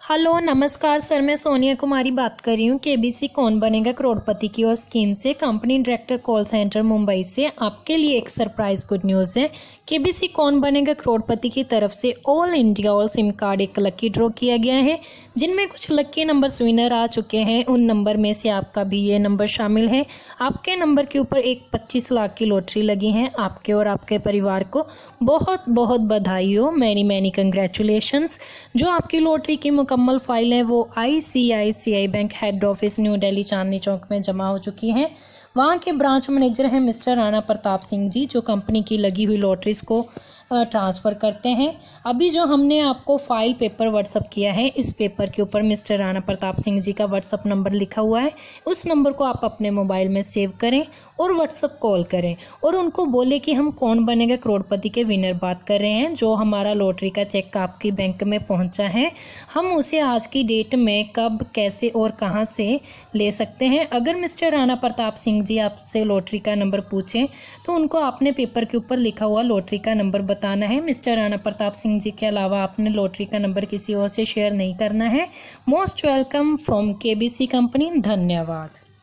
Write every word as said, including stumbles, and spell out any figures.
Hello नमस्कार sir, मैं सोनिया कुमारी बात कर रही हूँ केबीसी कौन बनेगा करोड़पति की और स्कीम से। Company director call center Mumbai से आपके लिए एक सरप्राइज गुड न्यूज़ है। केबीसी कौन बनेगा करोड़पति की तरफ से all India all SIM card एक लकी ड्रॉ किया गया है, जिनमें कुछ लकी नंबर विनर आ चुके हैं। उन नंबर में से आपका भी ये नंबर शामिल है। आपके नंबर के ऊपर एक पच्चीस लाख की लॉटरी लगी है। आपके और आपके परिवार को बहुत बहुत बधाई हो, मैनी मैनी कंग्रेचुलेशंस। जो आपकी लॉटरी की मुकम्मल फाइल है वो I C I C I bank head office New Delhi Chandni Chowk में जमा हो चुकी है। वहाँ के ब्रांच मैनेजर हैं मिस्टर राणा प्रताप सिंह जी, जो कंपनी की लगी हुई लॉटरीज को ट्रांसफ़र करते हैं। अभी जो हमने आपको फाइल पेपर व्हाट्सअप किया है, इस पेपर के ऊपर मिस्टर राणा प्रताप सिंह जी का व्हाट्सअप नंबर लिखा हुआ है। उस नंबर को आप अपने मोबाइल में सेव करें और व्हाट्सअप कॉल करें और उनको बोले कि हम कौन बनेगा करोड़पति के विनर बात कर रहे हैं। जो हमारा लॉटरी का चेक आपकी बैंक में पहुंचा है, हम उसे आज की डेट में कब, कैसे और कहां से ले सकते हैं। अगर मिस्टर राणा प्रताप सिंह जी आपसे लॉटरी का नंबर पूछें तो उनको आपने पेपर के ऊपर लिखा हुआ लॉटरी का नंबर बताना है। मिस्टर राणा प्रताप सिंह जी के अलावा आपने लॉटरी का नंबर किसी और से शेयर नहीं करना है। Most welcome from KBC company. धन्यवाद।